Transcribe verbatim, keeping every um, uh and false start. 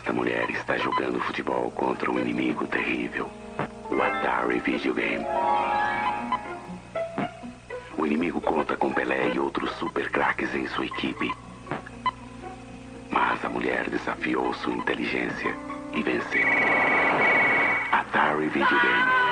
Esta mulher está jogando futebol contra um inimigo terrível, o Atari Videogame. O inimigo conta com Pelé e outros super craques em sua equipe. Mas a mulher desafiou sua inteligência e venceu. Atari Videogame.